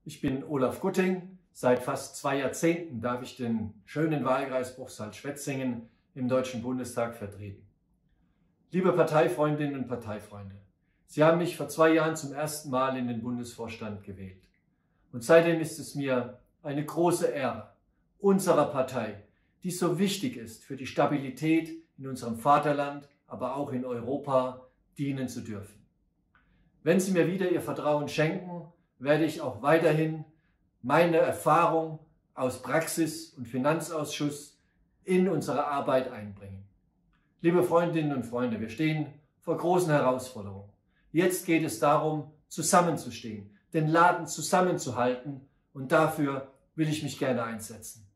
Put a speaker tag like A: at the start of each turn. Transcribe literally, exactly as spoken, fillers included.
A: Ich bin Olaf Gutting. Seit fast zwei Jahrzehnten darf ich den schönen Wahlkreis Bruchsal-Schwetzingen im Deutschen Bundestag vertreten. Liebe Parteifreundinnen und Parteifreunde, Sie haben mich vor zwei Jahren zum ersten Mal in den Bundesvorstand gewählt. Und seitdem ist es mir eine große Ehre, unserer Partei, die so wichtig ist für die Stabilität in unserem Vaterland, aber auch in Europa, dienen zu dürfen. Wenn Sie mir wieder Ihr Vertrauen schenken, werde ich auch weiterhin meine Erfahrung aus Praxis und Finanzausschuss in unsere Arbeit einbringen. Liebe Freundinnen und Freunde, wir stehen vor großen Herausforderungen. Jetzt geht es darum, zusammenzustehen, den Laden zusammenzuhalten, und dafür will ich mich gerne einsetzen.